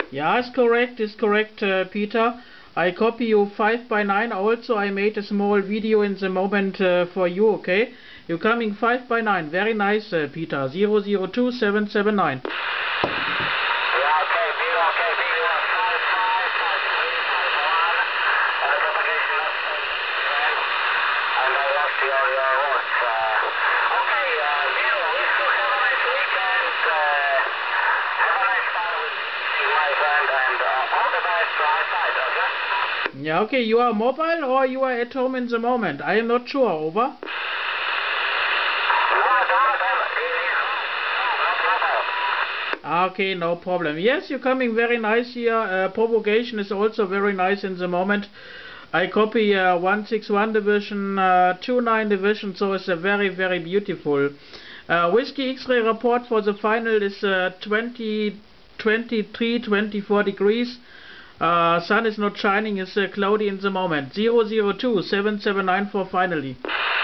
Yeah, it's correct, Peter. I copy you 5 by 9. Also, I made a small video in the moment for you, okay? You're coming 5 by 9. Very nice, Peter. 002779. Yeah, okay, you are mobile or you are at home in the moment? I am not sure, over. Okay, no problem. Yes, you're coming very nice here. Propagation is also very nice in the moment. I copy 161 division, 29 division, so it's a very, very beautiful. Whiskey X-ray report for the final is 24 degrees. Sun is not shining, it's cloudy in the moment. 002779 for finally.